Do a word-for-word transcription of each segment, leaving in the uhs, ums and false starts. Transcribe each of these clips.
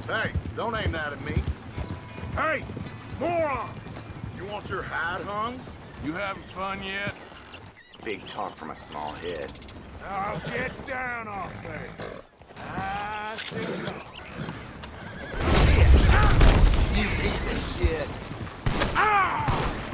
Hey, don't aim that at me. Hey, moron! You want your hide hung? You having fun yet? Big talk from a small head. Now get down off there. I see you. You piece of shit. Ah!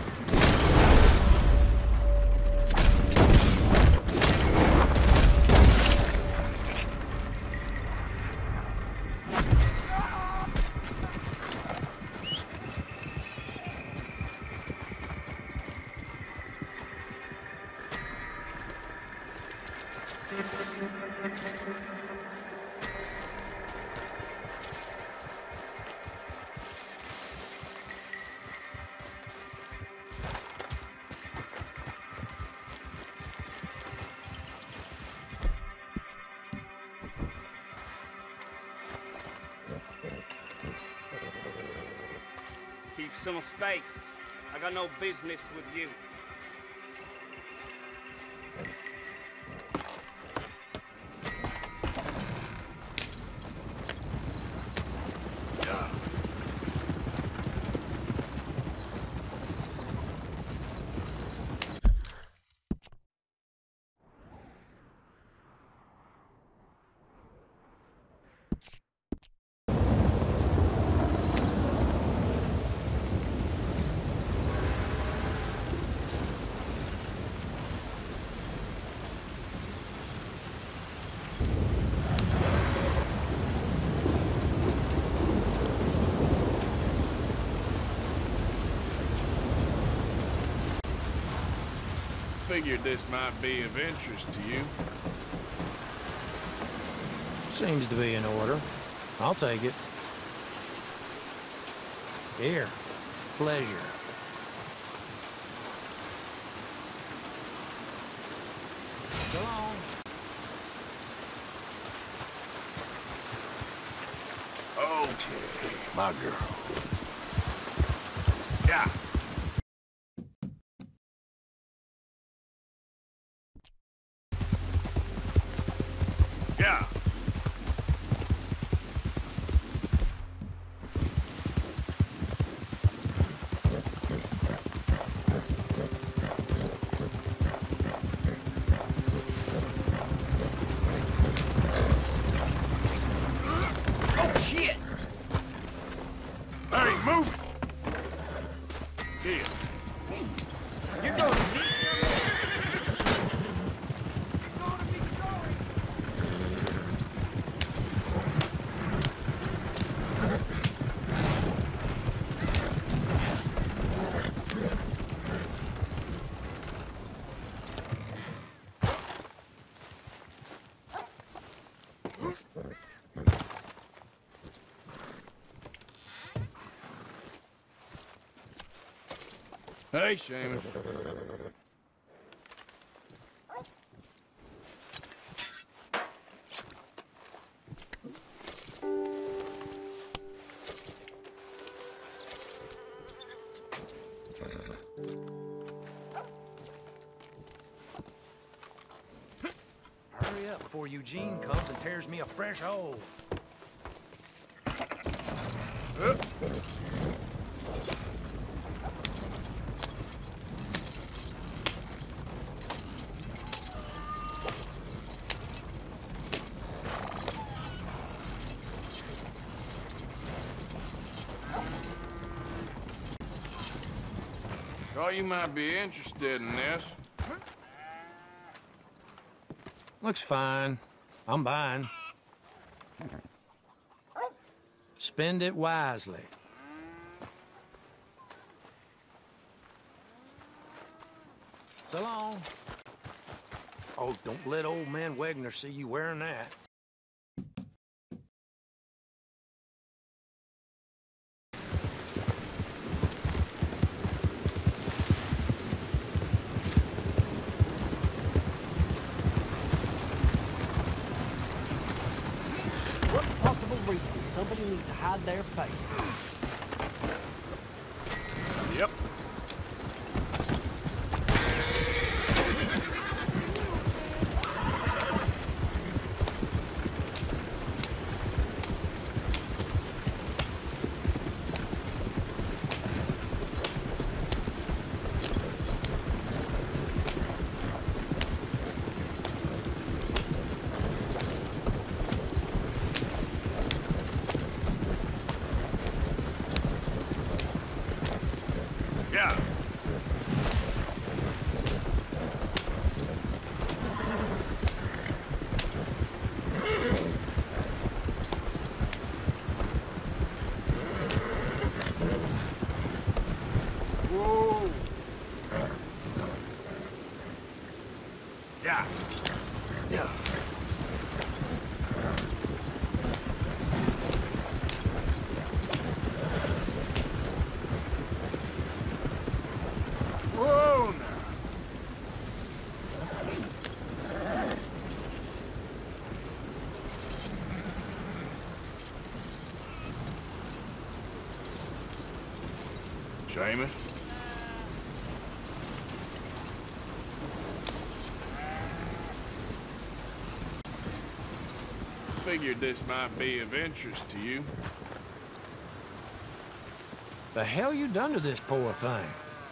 Keep some space. I got no business with you. Figured this might be of interest to you. Seems to be in order. I'll take it. Here. Pleasure. So long. Okay, my girl. Yeah. Yeah. Oh, shit! Hey, move it! Here. You're going to meet Hey, Seamus. Hurry up before Eugene comes and tears me a fresh hole. Uh. Thought you might be interested in this. Looks fine. I'm buying. Spend it wisely. So long. Oh, don't let old man Wegner see you wearing that. What possible reason somebody needs to hide their face? Yep. Seamus? Figured this might be of interest to you. The hell you done to this poor thing?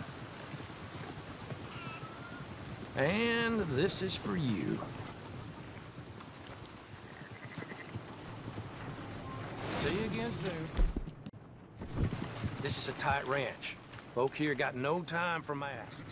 And this is for you. See you again soon. This is a tight ranch. Folk here got no time for mass.